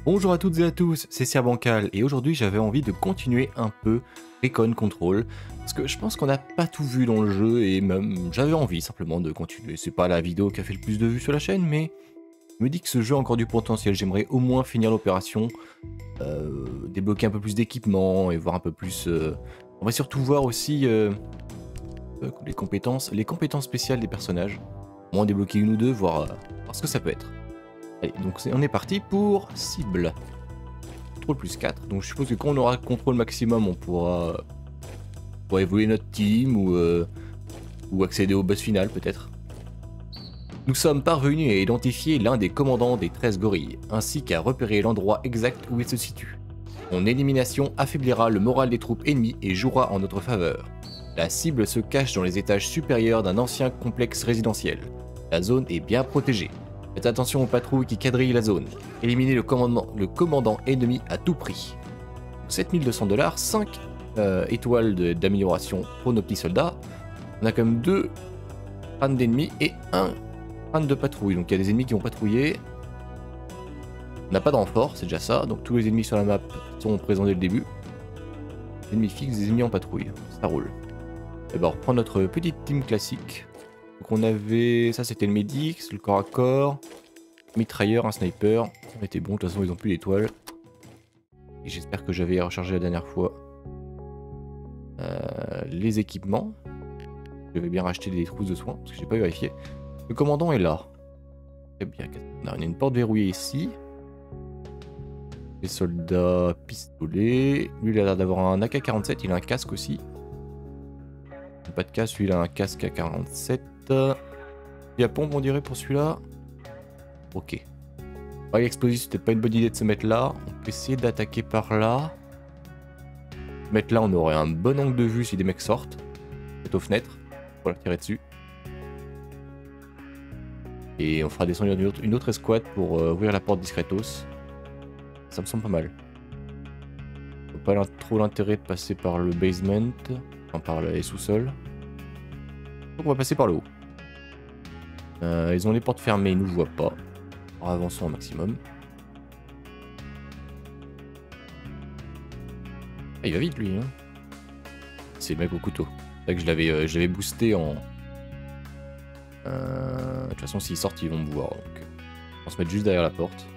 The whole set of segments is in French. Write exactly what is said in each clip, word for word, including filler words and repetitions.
Bonjour à toutes et à tous, c'est Serbancal et aujourd'hui j'avais envie de continuer un peu Recon Control parce que je pense qu'on n'a pas tout vu dans le jeu et même j'avais envie simplement de continuer. C'est pas la vidéo qui a fait le plus de vues sur la chaîne mais je me dis que ce jeu a encore du potentiel. J'aimerais au moins finir l'opération, euh, débloquer un peu plus d'équipements et voir un peu plus... Euh... On va surtout voir aussi euh, euh, les compétences les compétences spéciales des personnages. Au moins débloquer une ou deux, voir, euh, voir ce que ça peut être. Allez, donc on est parti pour cible. Contrôle plus quatre. Donc je suppose que quand on aura le contrôle maximum, on pourra, euh, pourra évoluer notre team ou, euh, ou accéder au boss final peut-être. Nous sommes parvenus à identifier l'un des commandants des treize gorilles, ainsi qu'à repérer l'endroit exact où il se situe. Son élimination affaiblira le moral des troupes ennemies et jouera en notre faveur. La cible se cache dans les étages supérieurs d'un ancien complexe résidentiel. La zone est bien protégée. Faites attention aux patrouilles qui quadrillent la zone. Éliminez le commandant, le commandant ennemi à tout prix. sept mille deux cents dollars, cinq euh, étoiles d'amélioration pour nos petits soldats. On a quand même deux crânes d'ennemis et un crâne de patrouille. Donc il y a des ennemis qui vont patrouiller. On n'a pas de renfort, c'est déjà ça. Donc tous les ennemis sur la map sont présents dès le début. Ennemis fixes, des ennemis en patrouille. Ça roule. Et ben on reprend notre petite team classique. Donc on avait, ça c'était le médic, le corps à corps, mitrailleur, un sniper, ça était bon, de toute façon ils ont plus d'étoiles. Et j'espère que j'avais rechargé la dernière fois. Euh, les équipements, j'avais bien racheté des trousses de soins, parce que j'ai pas vérifié. Le commandant est là. Très bien, on a une porte verrouillée ici. Les soldats pistolets, lui il a l'air d'avoir un A K quarante-sept, il a un casque aussi. Pas de casque, lui il a un casque A quarante-sept. Il y a pompe on dirait pour celui-là. Ok. Ouais, l'explosif c'est peut-être pas une bonne idée de se mettre là. On peut essayer d'attaquer par là. Mettre là on aurait un bon angle de vue si des mecs sortent. Peut-être aux fenêtres. Pour leur tirer dessus. Et on fera descendre une autre, une autre escouade pour euh, ouvrir la porte discretos. Ça me semble pas mal. Faut pas trop l'intérêt de passer par le basement. Enfin par les sous-sols. Donc on va passer par le haut. Euh, ils ont les portes fermées, ils nous voient pas. Alors avançons au maximum. Ah, il va vite lui. Hein. C'est le mec au couteau. C'est vrai que je l'avais euh, boosté en... Euh, de toute façon s'ils sortent ils vont me voir. Donc on va se mettre juste derrière la porte.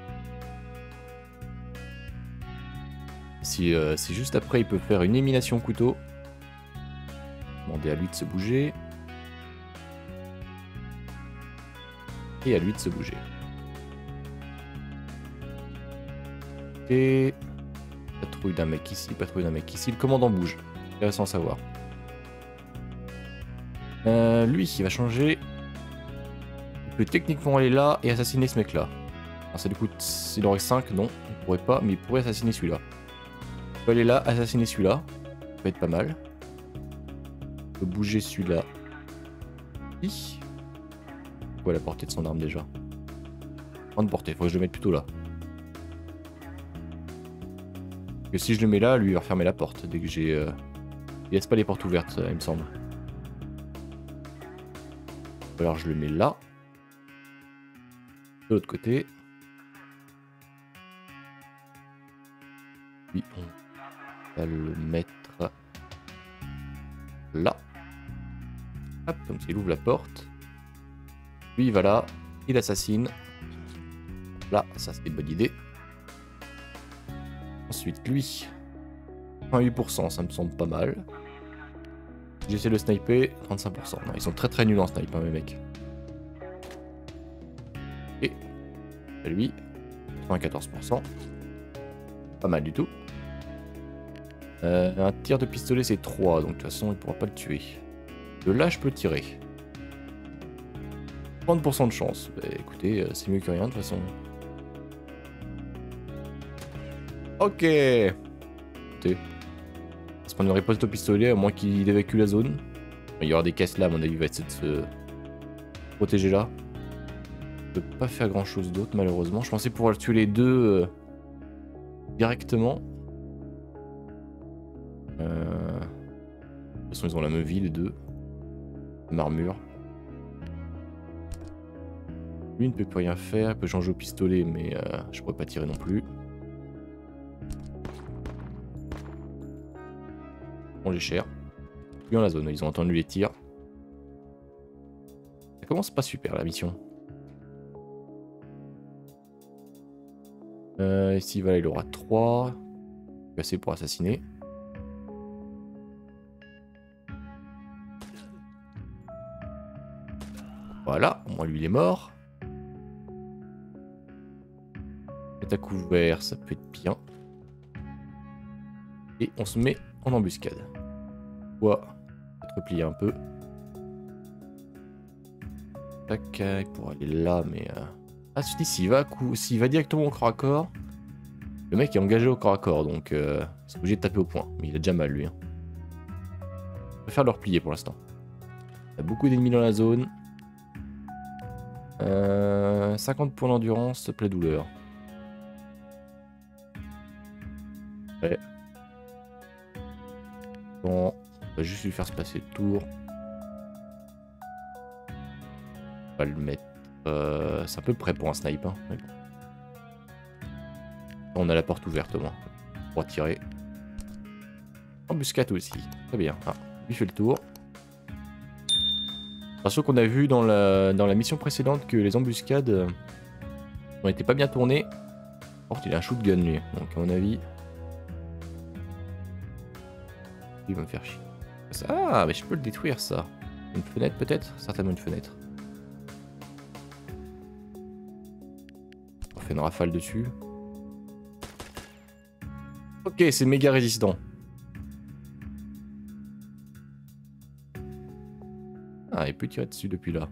Si, euh, si juste après il peut faire une élimination couteau. Demander à lui de se bouger. Et à lui de se bouger. Et patrouille d'un mec ici, patrouille d'un mec ici. Le commandant bouge. Intéressant à savoir. Euh, lui, il va changer. Il peut techniquement aller là et assassiner ce mec là. Alors ça lui coûte. S'il aurait cinq, non, il pourrait pas, mais il pourrait assassiner celui-là. Il peut aller là, assassiner celui-là. Ça peut être pas mal. Il peut bouger celui-là. Oui. Quoi la portée de son arme déjà? Grande portée, faut que je le mette plutôt là. Parce que si je le mets là, lui il va refermer la porte dès que j'ai... Euh... Il laisse pas les portes ouvertes, il me semble. Alors je le mets là. De l'autre côté. Puis on va le mettre là. Hop, comme ça il ouvre la porte. Lui il va là, il assassine. Là, ça c'est une bonne idée. Ensuite lui, vingt-huit pour cent, ça me semble pas mal. J'essaie de le sniper, trente-cinq pour cent. Non, ils sont très très nuls en snipe, hein, mes mecs. Et lui, quatre-vingt-quatorze pour cent. Pas mal du tout. Euh, un tir de pistolet c'est trois, donc de toute façon il pourra pas le tuer. De là je peux tirer. trente pour cent de chance. Bah, écoutez, euh, c'est mieux que rien de toute façon. Ok. Écoutez. Parce qu'on aurait poste au pistolet, à moins qu'il évacue la zone. Il y aura des caisses là, à mon avis, il va essayer de se protéger là. Je peux pas faire grand chose d'autre, malheureusement. Je pensais pouvoir tuer les deux euh, directement. Euh... De toute façon, ils ont la même vie, les deux. Même armure. Lui, il ne peut plus rien faire. Il peut changer au pistolet, mais euh, je pourrais pas tirer non plus. On les cher. Plus dans la zone, ils ont entendu les tirs. Ça commence pas super la mission. Euh, ici, voilà, il aura trois. Assez pour assassiner. Voilà, au moins lui il est mort. Mettre à couvert, ça peut être bien. Et on se met en embuscade. On va peut-être replier un peu. Tac, il pourra aller là, mais... Euh... Ah, je dis, s'il va, coup... s'il va directement au corps à corps, le mec est engagé au corps à corps, donc euh, il est obligé de taper au point. Mais il a déjà mal, lui. Hein. Je préfère le replier pour l'instant. Il y a beaucoup d'ennemis dans la zone. Euh, cinquante points d'endurance, plaie douleur. Ouais. Bon, on va juste lui faire se passer le tour. On va le mettre... Euh, c'est un peu près pour un snipe. Hein. Bon. On a la porte ouverte au moins. Pour tirer. Embuscade aussi. Très bien. Ah, lui fait le tour. Attention qu'on a vu dans la, dans la mission précédente que les embuscades euh, ont été pas bien tournées. Oh, il a un shotgun lui. Donc à mon avis... Il va me faire chier. Ah, mais je peux le détruire ça. Une fenêtre peut-être? Certainement une fenêtre. On fait une rafale dessus. Ok, c'est méga résistant. Ah, il peut tirer dessus depuis là.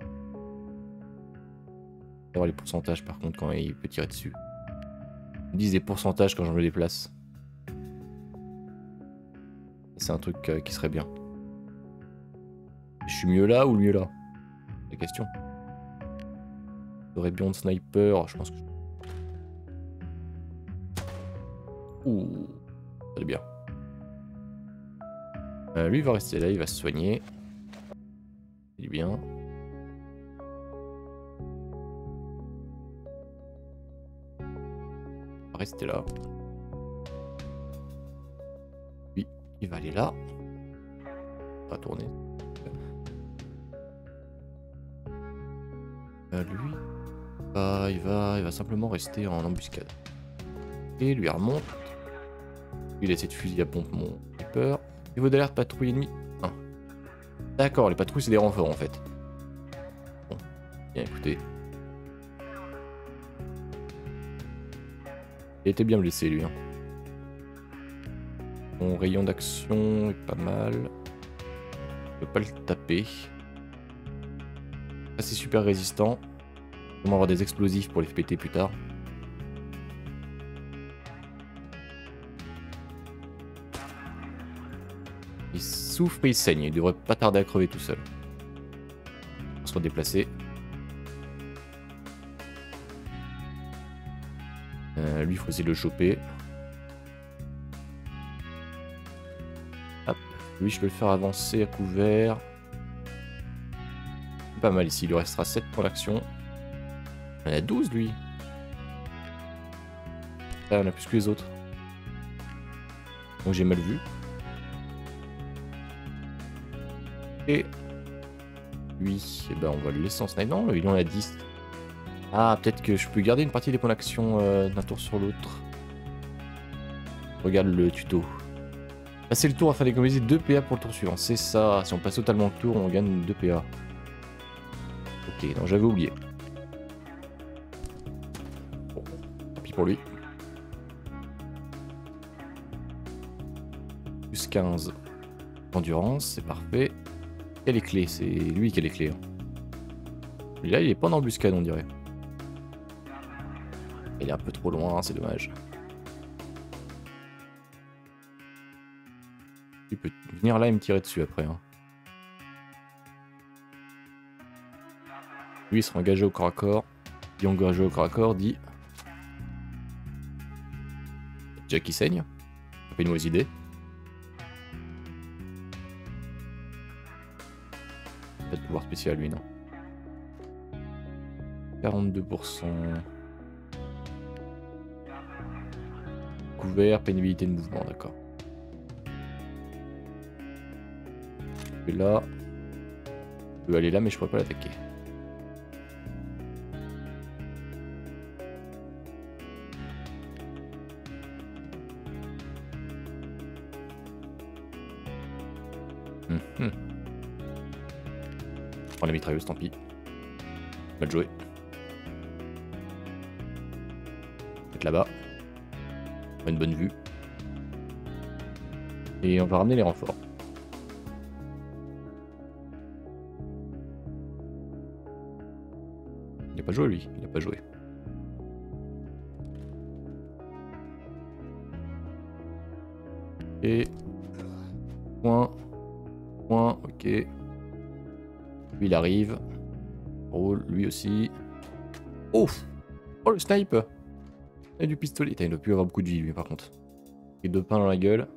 On va voir les pourcentages par contre quand il peut tirer dessus. Ils disent des pourcentages quand je me déplace. C'est un truc euh, qui serait bien. Je suis mieux là ou mieux là? C'est la question. J'aurais bien de sniper, je pense que... Ouh, ça est bien. Euh, lui il va rester là, il va se soigner. Il est bien. Il va rester là. Lui, il va aller là. Il va tourner. Euh, lui, bah, il va, il va simplement rester en embuscade. Et lui remonte. Il essaie de fusil à pompe mon sniper. Niveau d'alerte patrouille ennemie un. D'accord, les patrouilles c'est des renforts en fait. Bon, bien écoutez. Il était bien blessé lui. Hein. Mon rayon d'action est pas mal. Je peux pas le taper. Ça c'est super résistant. On va avoir des explosifs pour les péter plus tard. Il souffre et il saigne, il devrait pas tarder à crever tout seul. On va se redéplacer. Euh, lui, il faut essayer de le choper. Hop. Lui, je peux le faire avancer à couvert. Pas mal ici, il lui restera sept points d'action. Il en a douze, lui. Ah, on a plus que les autres. Donc j'ai mal vu. Et lui, eh ben on va le laisser en snipe. Non, il en a dix. Ah, peut-être que je peux garder une partie des points d'action euh, d'un tour sur l'autre. Regarde le tuto. Passer le tour afin d'économiser deux P A pour le tour suivant. C'est ça, si on passe totalement le tour, on gagne deux P A. Ok, non, j'avais oublié. Bon, tant pis pour lui. Plus quinze. Endurance, c'est parfait. Quelle est les clés? C'est lui qui a les clés. Hein. Et là, il est pas en embuscade, on dirait. Il est un peu trop loin, c'est dommage. Il peut venir là et me tirer dessus après. Hein. Lui, il sera engagé au corps à corps. Dit engagé au corps à corps, dit... Jack qui saigne. Pas une mauvaise idée. Pas de pouvoir spécial, lui, non. quarante-deux pour cent. Couvert, pénibilité de mouvement, d'accord. Et là. Je peux aller là, mais je pourrais pas l'attaquer. Hum, hum. Je prends la mitrailleuse, tant pis. Mal joué. Peut-être là-bas. On a une bonne vue. Et on va ramener les renforts. Il n'a pas joué lui, il n'a pas joué. Et point, point, ok. Lui il arrive. Roule, lui aussi. Oh, oh le snipe. Il a du pistolet. Putain, il doit plus avoir beaucoup de vie lui par contre. Il a deux pains dans la gueule.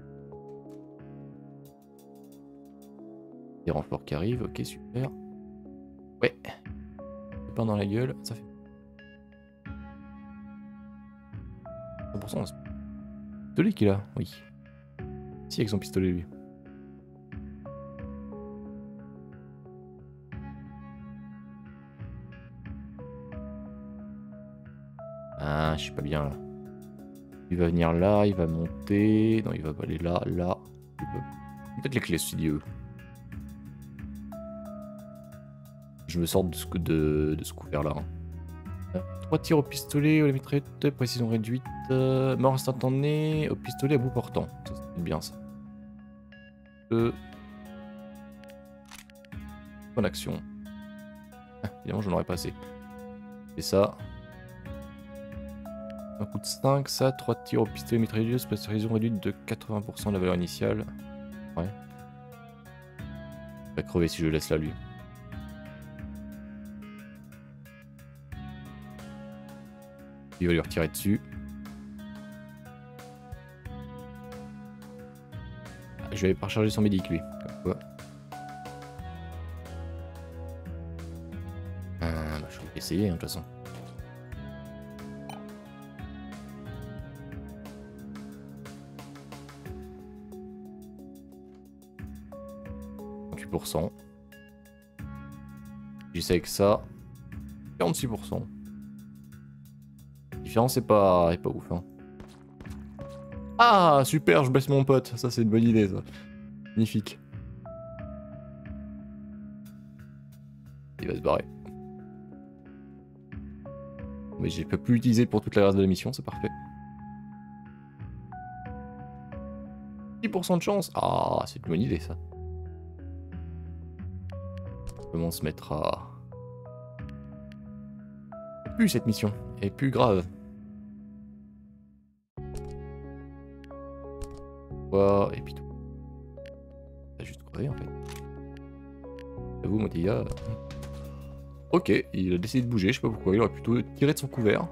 Des renforts qui arrivent, ok super. Ouais. Deux pains dans la gueule, ça fait. cent pour cent. Pistolet qu'il a, oui. Si avec son pistolet lui. Ah, je suis pas bien là. Il va venir là, il va monter. Non, il va aller là, là. Peut-être les clés, si Dieu. Je me sors de ce, de, de ce couvert là. Hein. trois tirs au pistolet, au la mitraillette, précision réduite. Euh, mort instantanée, au pistolet à bout portant. Ça, c'est bien ça. Euh... Bonne action. Ah, évidemment, je n'en aurais pas assez. C'est ça. Un coup de cinq, ça, trois tirs au pistolet mitrailleuse, précision réduite de quatre-vingts pour cent de la valeur initiale. Ouais. Il va crever si je le laisse là, lui. Il va lui retirer dessus. Je vais pas recharger son médic, lui. Comme quoi. Euh, bah, je vais essayer, hein, de toute façon. trente-huit pour cent. J'essaie avec ça. quarante-six pour cent. La différence est pas, est pas ouf. Hein. Ah, super, je baisse mon pote. Ça, c'est une bonne idée, ça. Magnifique. Il va se barrer. Mais j'ai pas pu l'utiliser pour toute la reste de la mission, c'est parfait. dix pour cent de chance. Ah, c'est une bonne idée, ça. Comment on se mettra... Plus cette mission. Elle est plus grave. Wow, et puis tout. T'as juste crevé en fait. J'avoue, Motilla. Ok, il a décidé de bouger, je sais pas pourquoi. Il aurait plutôt tiré de son couvert.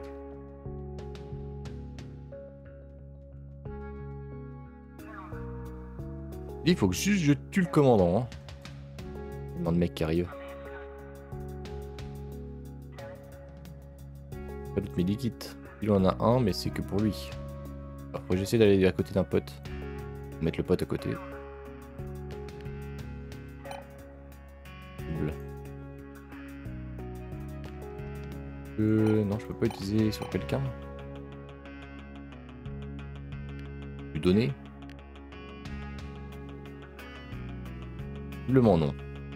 Il faut que juste je tue le commandant. Hein. Tellement de mecs qui arrivent. Pas d'autres medikits. Il en a un, mais c'est que pour lui. Après, j'essaie d'aller à côté d'un pote. Mettre le pote à côté. Euh, non, je peux pas utiliser sur quelqu'un. Lui donner. Visiblement non.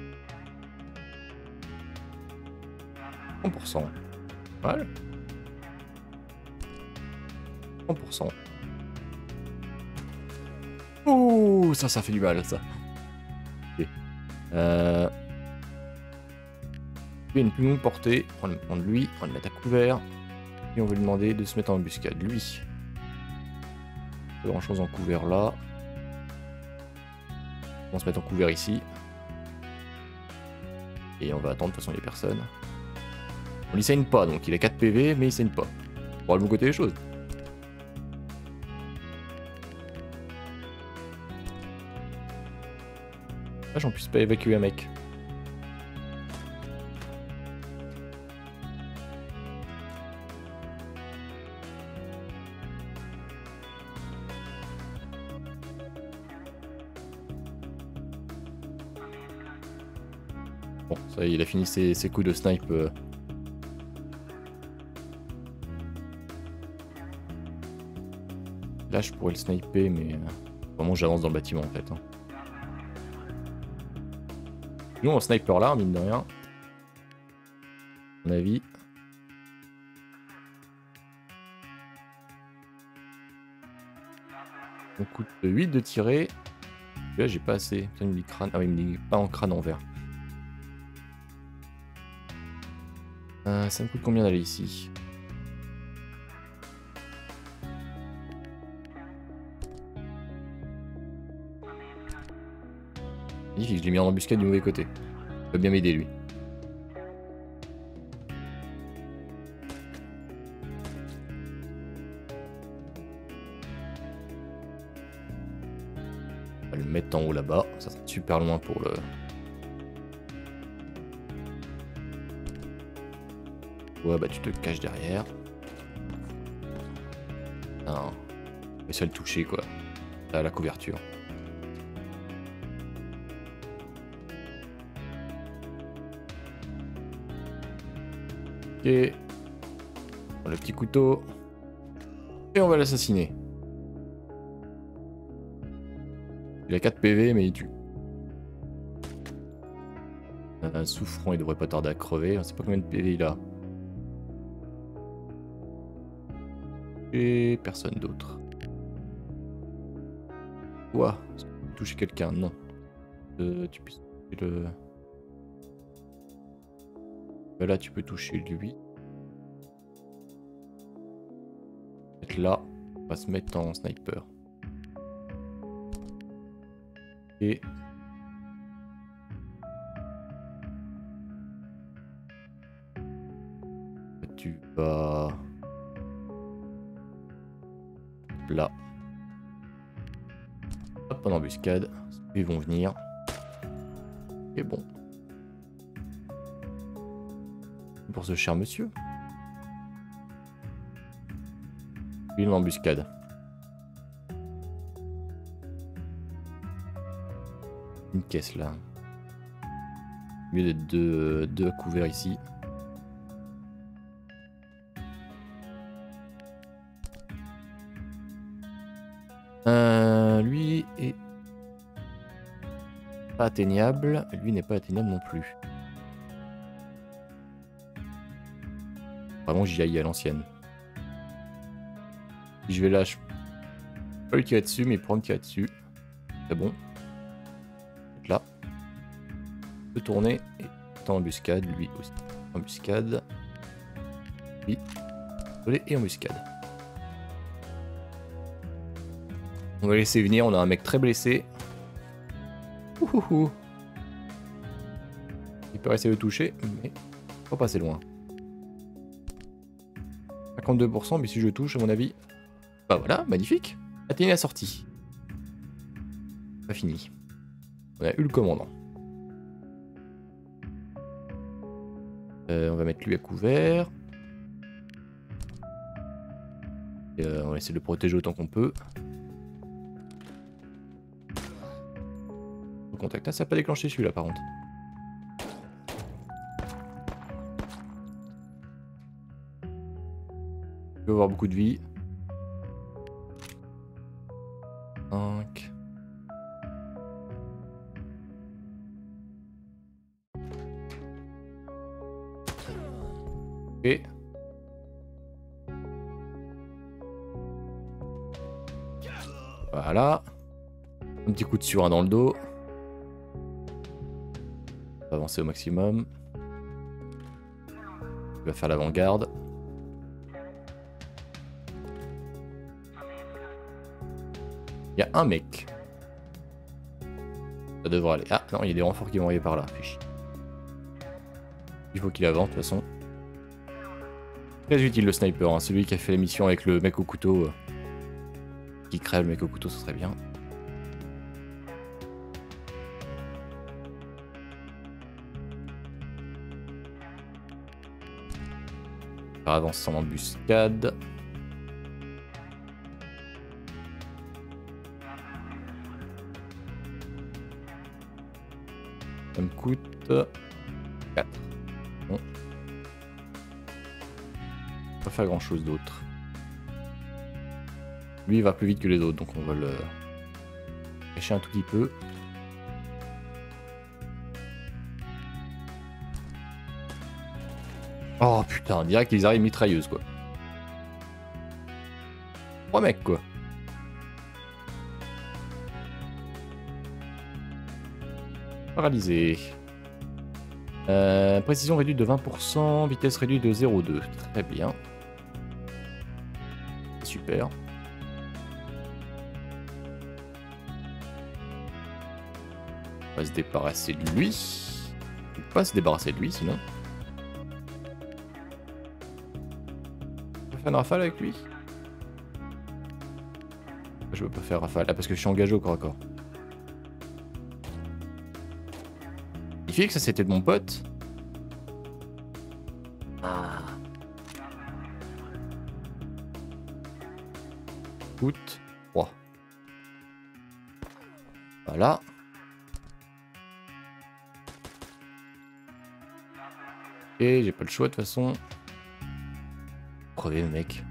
cent pour cent. Mal. cent pour cent. Ouh, ça, ça fait du mal, ça. Okay. Euh... Il y a une plus longue portée. On va prendre lui, on va le mettre à couvert. Et on va lui demander de se mettre en embuscade. Lui. Pas grand chose en couvert là. On va se mettre en couvert ici. Et on va attendre, de toute façon il n'y a personne. On lui saigne pas, donc il a quatre P V, mais il saigne pas. On va le bon côté des choses. Ah, j'en puisse pas évacuer un mec. Bon, ça y est, il a fini ses, ses coups de snipe. Euh. Là, je pourrais le sniper, mais... Euh, vraiment, j'avance dans le bâtiment, en fait. Hein. Nous, on sniper là, mine de rien. À mon avis. On coûte huit de tirer. Là, j'ai pas assez. Putain, il me dit crâne. Ah oui, il me dit pas en crâne en vert. Euh, ça me coûte combien d'aller ici? Magnifique, je l'ai mis en embuscade du mauvais côté. Il va bien m'aider, lui. On va le mettre en haut là-bas. Ça sera super loin pour le... Ouais, bah tu te caches derrière. Non. Mais ça le toucher, quoi. À la couverture. Ok. Le petit couteau. Et on va l'assassiner. Il a quatre P V, mais il tue. Un souffrant, il devrait pas tarder à crever. On sait pas combien de P V il a. Et personne d'autre. Toi, est-ce que tu peux toucher quelqu'un? Non. Euh, tu peux toucher le... Là, tu peux toucher lui. Là, on va se mettre en sniper. Et... Tu vas... Là. Hop, en embuscade. Ils vont venir. Et bon. Pour ce cher monsieur. Lui, l'embuscade. Une caisse là. Au lieu d'être deux, deux à couvert ici. Euh, lui est pas atteignable. Lui n'est pas atteignable non plus. Vraiment, j'y aille à l'ancienne. Si je vais là, je peux pas lui tirer dessus, mais il pourra me tirer dessus. C'est bon. Là. Je peux tourner et en embuscade, lui aussi. Embuscade. Lui. Et embuscade. On va laisser venir, on a un mec très blessé. Ouhouhou. Il peut essayer de toucher, mais pas passer loin. cinquante-deux pour cent, mais si je touche, à mon avis... Bah voilà, magnifique. Atteindre la sortie. Pas fini. On a eu le commandant. Euh, on va mettre lui à couvert. Et euh, on va essayer de le protéger autant qu'on peut. Au contact. Ah, ça n'a pas déclenché celui-là par contre. Il peut avoir beaucoup de vie. cinq. Ok. Voilà. Un petit coup de surin dans le dos. On va avancer au maximum. Il va faire l'avant-garde. Il y a un mec. Ça devrait aller. Ah non, il y a des renforts qui vont arriver par là. Il faut qu'il avance de toute façon. Très utile le sniper, hein. Celui qui a fait la mission avec le mec au couteau. Euh, qui crève le mec au couteau, ce serait bien. On va avancer en embuscade. Ça me coûte quatre. Bon. Pas faire grand chose d'autre. Lui il va plus vite que les autres, donc on va le cacher un tout petit peu. Oh putain, direct ils arrivent mitrailleuses quoi. Trois mecs quoi. Paralysé. Euh, précision réduite de vingt pour cent, vitesse réduite de zéro virgule deux. Très bien. Super. On va se débarrasser de lui. On peut pas se débarrasser de lui sinon. On peut faire une rafale avec lui. Je peux pas faire rafale. Ah parce que je suis engagé au corps à corps. Il fait que ça c'était de mon pote. Ah. Coûte trois. Voilà. Et j'ai pas le choix de toute façon. Crever le mec.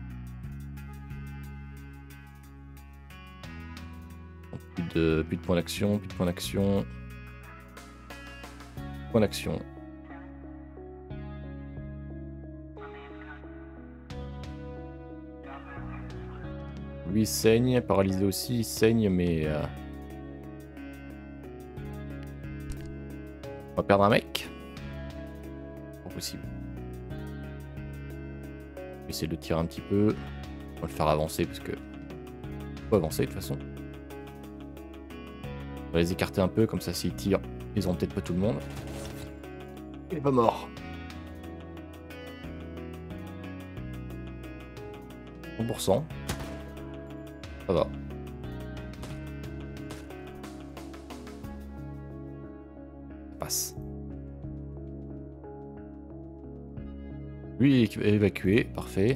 Plus de, plus de points d'action, plus de points d'action. Point d'action. Lui il saigne, paralysé aussi, il saigne mais... Euh... On va perdre un mec. Pas possible. Je vais essayer de le tirer un petit peu. On va le faire avancer parce que... On peut avancer de toute façon. On va les écarter un peu, comme ça s'ils tirent, ils auront peut-être pas tout le monde. Il est pas mort. cent pour cent. Ça va. Ça passe. Lui est évacué, parfait.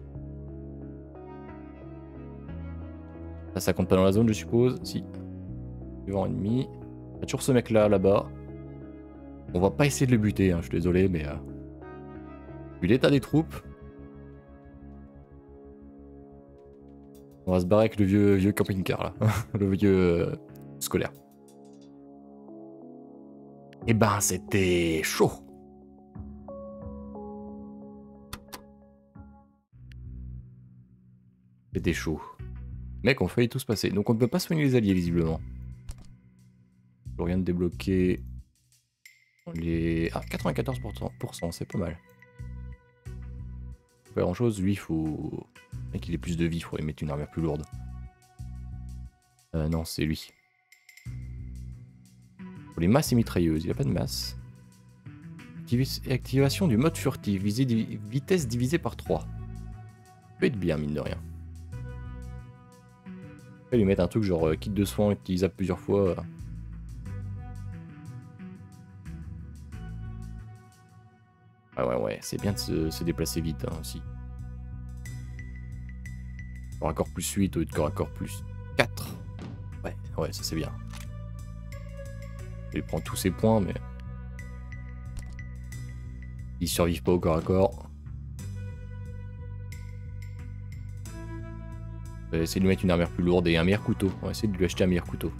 Là, ça compte pas dans la zone, je suppose. Si. Suivant ennemi. Il y a toujours ce mec là, là-bas. On va pas essayer de le buter, hein, je suis désolé, mais... Euh... Vu l'état des troupes... On va se barrer avec le vieux, vieux camping-car, là. Le vieux... Euh, scolaire. Et ben, c'était chaud. C'était chaud. Mec, on failli tous passer. Donc on ne peut pas soigner les alliés, visiblement. Je rien de débloquer... Les... Ah, quatre-vingt-quatorze pour cent, c'est pas mal. Pas grand chose, lui il faut... Mec il ait plus de vie, il faudrait mettre une armure plus lourde. Euh, non, c'est lui. Pour les masses et mitrailleuses, il a pas de masse. Activ... Activation du mode furtif, visée di... vitesse divisée par trois. Ça peut être bien, mine de rien. On peut lui mettre un truc genre euh, kit de soins utilisable plusieurs fois. Euh... Ah ouais, ouais, c'est bien de se, se déplacer vite hein, aussi. Corps à corps plus huit au lieu de corps à corps plus quatre. Ouais, ouais, ça c'est bien. Il prend tous ses points, mais... Ils survivent pas au corps à corps. On va essayer de lui mettre une armure plus lourde et un meilleur couteau. On va essayer de lui acheter un meilleur couteau.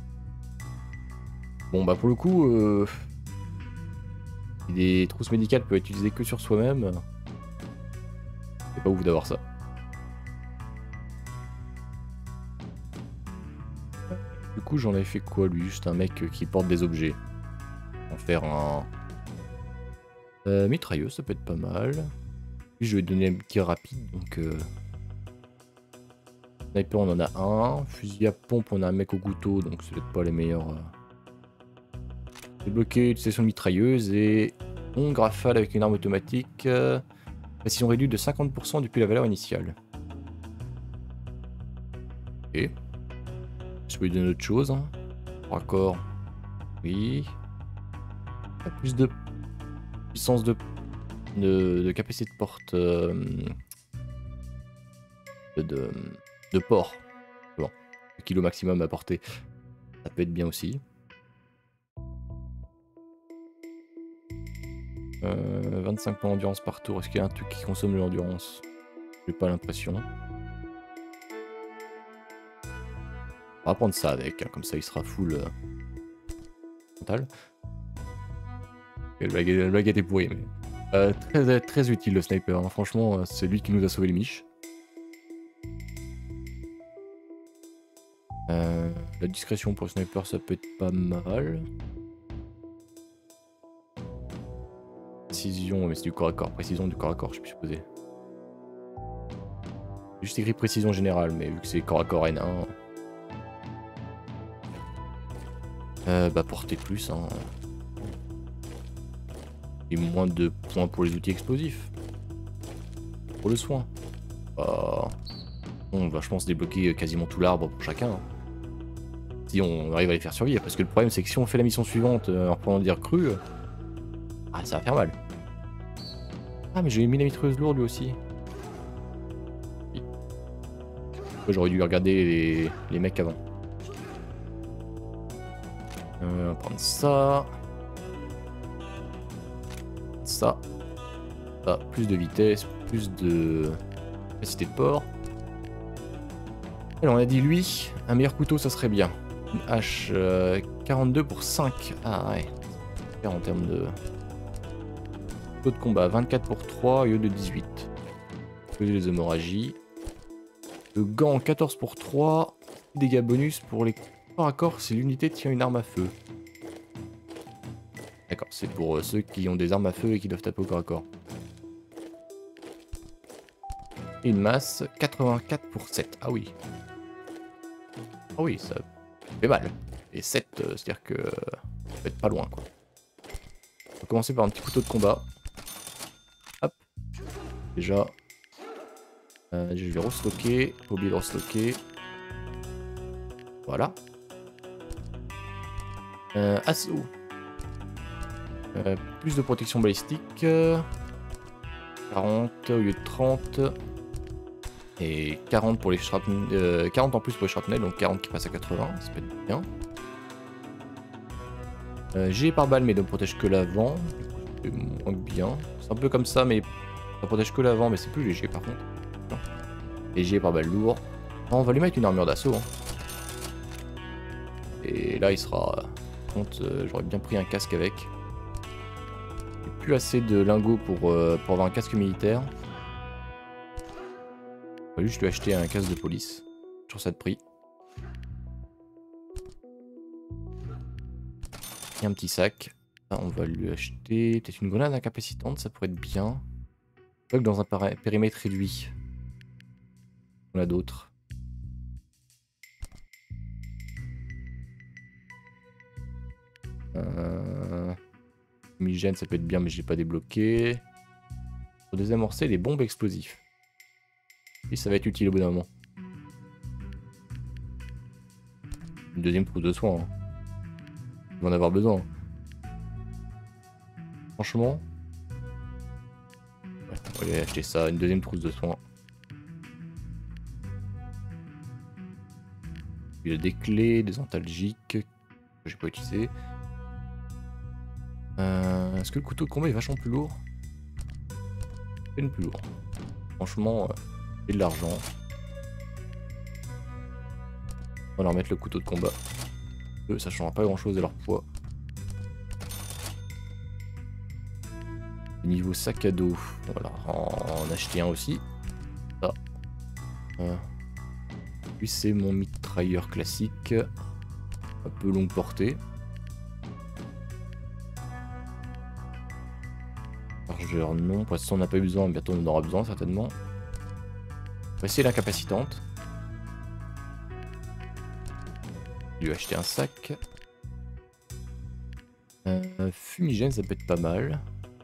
Bon bah pour le coup... Euh... Des trousses médicales peuvent être utilisées que sur soi-même. C'est pas ouf d'avoir ça. Du coup j'en avais fait quoi lui? Juste un mec qui porte des objets. On va faire un... Euh, mitrailleuse, ça peut être pas mal. Puis je vais donner un tir rapide, donc... Euh... Sniper on en a un. Fusil à pompe on a un mec au couteau, donc c'est peut-être pas les meilleurs... Euh... Débloquer une session de mitrailleuse et ongle rafale avec une arme automatique. Euh, précision réduite de cinquante pour cent depuis la valeur initiale. Ok. Je peux lui donner autre chose. Hein. Raccord. Oui. Plus de puissance de, de, de capacité de porte. Euh, de, de, de port. Bon. Le kilo maximum à porter. Ça peut être bien aussi. Euh, vingt-cinq points d'endurance par tour. Est-ce qu'il y a un truc qui consomme de l'endurance? J'ai pas l'impression. On va prendre ça avec, hein, comme ça il sera full euh, mental. Et le blague, la blague était pourrie, mais euh, très, très utile le sniper. Hein. Franchement, euh, c'est lui qui nous a sauvé les miches. Euh, la discrétion pour le sniper, ça peut être pas mal. Précision, mais c'est du corps à corps. Précision du corps à corps, je peux supposer. Juste écrit précision générale, mais vu que c'est corps à corps N un. Euh, bah porter plus, hein. Et moins de points pour les outils explosifs. Pour le soin. Bah, on va je pense débloquer quasiment tout l'arbre pour chacun. Hein. Si on arrive à les faire survivre. Parce que le problème c'est que si on fait la mission suivante euh, en reprenant des recrues, euh, ah ça va faire mal. Ah mais j'ai mis la mitrailleuse lourde lui aussi. Oui. J'aurais dû regarder les, les mecs avant. Euh, on va prendre ça. Ça. Ça. Plus de vitesse, plus de capacité de port. Alors on a dit lui, un meilleur couteau ça serait bien. Une hache euh, quarante-deux pour cinq. Ah ouais. En termes de taux de combat, vingt-quatre pour trois au lieu de dix-huit. Les hémorragies. Le gant, quatorze pour trois. Dégâts bonus pour les corps à corps si l'unité tient une arme à feu. D'accord, c'est pour euh, ceux qui ont des armes à feu et qui doivent taper au corps à corps. Et une masse, quatre-vingt-quatre pour sept. Ah oui. Ah oui, ça fait mal. Et sept, euh, c'est-à-dire que euh, ça peut être pas loin, quoi. On va commencer par un petit couteau de combat. Hop. Déjà. Euh, je vais restocker. Pas oublier de restocker. Voilà. Euh, assaut. Euh, plus de protection balistique. quarante au lieu de trente. Et quarante pour les shrapnel, euh, quarante en plus pour les shrapnel, donc quarante qui passe à quatre-vingts, ça peut être bien. Euh, G par balle mais ne protège que l'avant, c'est moins bien. C'est un peu comme ça mais ça protège que l'avant mais c'est plus léger par contre. Et G par balle lourd. Non, on va lui mettre une armure d'assaut. Hein. Et là il sera... Par contre euh, j'aurais bien pris un casque avec. J'ai plus assez de lingots pour, euh, pour avoir un casque militaire. On va juste lui acheter un casque de police. Sur ça de prix. Et un petit sac. Là, on va lui acheter peut-être une grenade incapacitante, ça pourrait être bien. Bloc dans un périmètre réduit. On a d'autres. Euh... Fumigène, ça peut être bien, mais je l'ai pas débloqué. Pour désamorcer les bombes explosives. Et ça va être utile au bout d'un moment. Une deuxième trousse de soins. Hein. On va en avoir besoin. Franchement. Ouais, on va aller acheter ça, une deuxième trousse de soins. Il y a des clés, des antalgiques que j'ai pas utilisé. Euh, Est-ce que le couteau de combat est vachement plus lourd? C'est plus lourd. Franchement, euh, et de l'argent. On va leur mettre le couteau de combat. Eux, ça changera pas grand chose de leur poids. Niveau sac à dos, on va leur en acheter un aussi. Ça. Euh. Puis c'est mon mitrailleur classique. Un peu longue portée. Chargeur non, pour l'instant on n'a pas eu besoin, bientôt on en aura besoin certainement. On va essayer l'incapacitante. Je vais acheter un sac. Euh, fumigène ça peut être pas mal.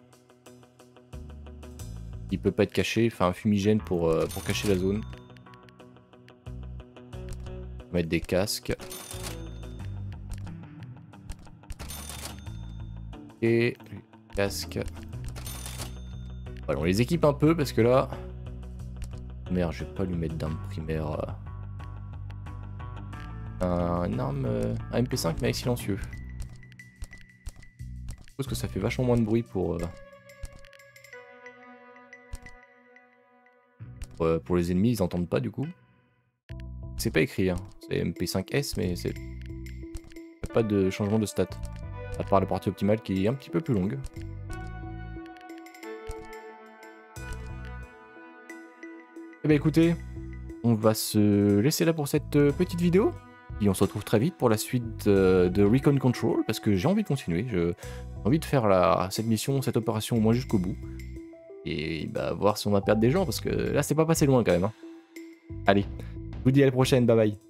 Il peut pas être caché, enfin un fumigène pour, euh, pour cacher la zone. On va mettre des casques. Et casque. Voilà, on les équipe un peu parce que là... Merde, je vais pas lui mettre d'arme primaire. Euh... Un, une arme... Euh... Un M P cinq mais avec silencieux. Je suppose que ça fait vachement moins de bruit pour... Euh... Euh, pour les ennemis, ils entendent pas du coup. C'est pas écrit, hein. C'est M P cinq S, mais c'est pas de changement de stat. À part la partie optimale qui est un petit peu plus longue. Eh ben écoutez, on va se laisser là pour cette euh, petite vidéo. Et on se retrouve très vite pour la suite euh, de Recon Control, parce que j'ai envie de continuer. J'ai envie de faire la, cette mission, cette opération au moins jusqu'au bout. Et bah voir si on va perdre des gens, parce que là c'est pas passé loin quand même. Hein. Allez, je vous dis à la prochaine, bye bye.